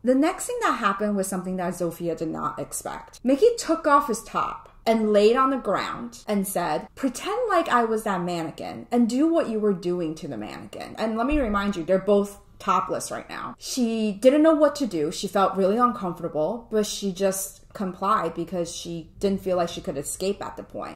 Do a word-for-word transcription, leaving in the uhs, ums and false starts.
The next thing that happened was something that Zofia did not expect. Mickey took off his top and laid on the ground and said, pretend like I was that mannequin and do what you were doing to the mannequin. And let me remind you, they're both topless right now. She didn't know what to do. She felt really uncomfortable, but she just complied because she didn't feel like she could escape at the point.